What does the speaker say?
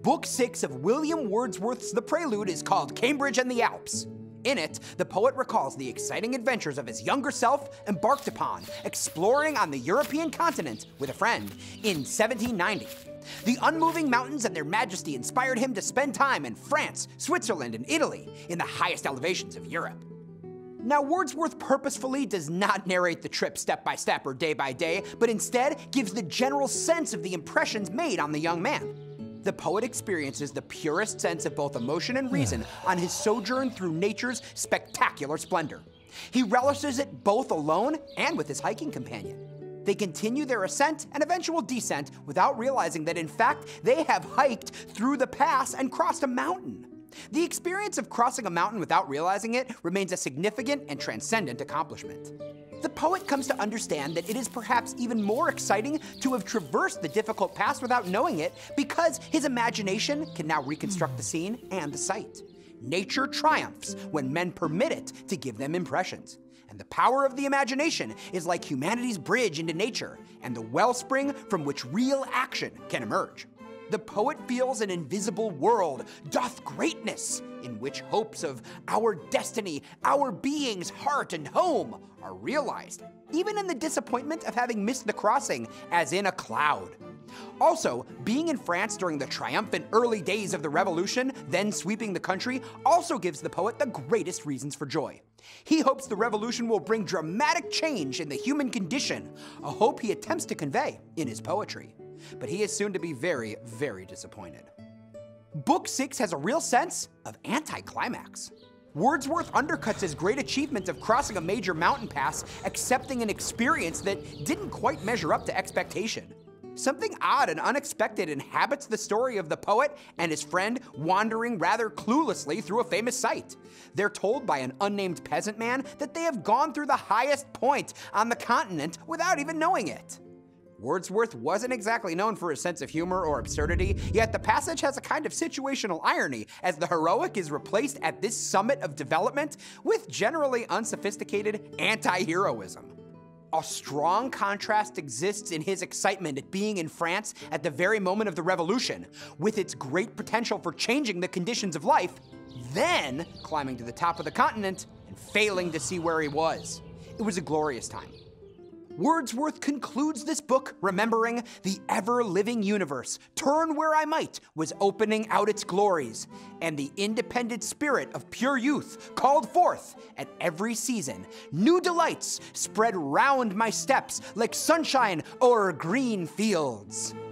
Book 6 of William Wordsworth's The Prelude is called Cambridge and the Alps. In it, the poet recalls the exciting adventures of his younger self embarked upon exploring on the European continent with a friend in 1790. The unmoving mountains and their majesty inspired him to spend time in France, Switzerland, and Italy, in the highest elevations of Europe. Now, Wordsworth purposefully does not narrate the trip step by step or day by day, but instead gives the general sense of the impressions made on the young man. The poet experiences the purest sense of both emotion and reason on his sojourn through nature's spectacular splendor. He relishes it both alone and with his hiking companion. They continue their ascent and eventual descent without realizing that in fact they have hiked through the pass and crossed a mountain. The experience of crossing a mountain without realizing it remains a significant and transcendent accomplishment. The poet comes to understand that it is perhaps even more exciting to have traversed the difficult pass without knowing it, because his imagination can now reconstruct the scene and the sight. Nature triumphs when men permit it to give them impressions. And the power of the imagination is like humanity's bridge into nature, and the wellspring from which real action can emerge. The poet feels an invisible world doth greatness, in which hopes of our destiny, our being's heart and home are realized, even in the disappointment of having missed the crossing, as in a cloud. Also, being in France during the triumphant early days of the Revolution, then sweeping the country, also gives the poet the greatest reasons for joy. He hopes the revolution will bring dramatic change in the human condition, a hope he attempts to convey in his poetry. But he is soon to be very, very disappointed. Book 6 has a real sense of anticlimax. Wordsworth undercuts his great achievement of crossing a major mountain pass, accepting an experience that didn't quite measure up to expectation. Something odd and unexpected inhabits the story of the poet and his friend wandering rather cluelessly through a famous site. They're told by an unnamed peasant man that they have gone through the highest point on the continent without even knowing it. Wordsworth wasn't exactly known for his sense of humor or absurdity, yet the passage has a kind of situational irony, as the heroic is replaced at this summit of development with generally unsophisticated anti-heroism. A strong contrast exists in his excitement at being in France at the very moment of the revolution, with its great potential for changing the conditions of life, then climbing to the top of the continent and failing to see where he was. It was a glorious time. Wordsworth concludes this book remembering the ever-living universe, turn where I might, was opening out its glories, and the independent spirit of pure youth called forth at every season. New delights spread round my steps like sunshine o'er green fields.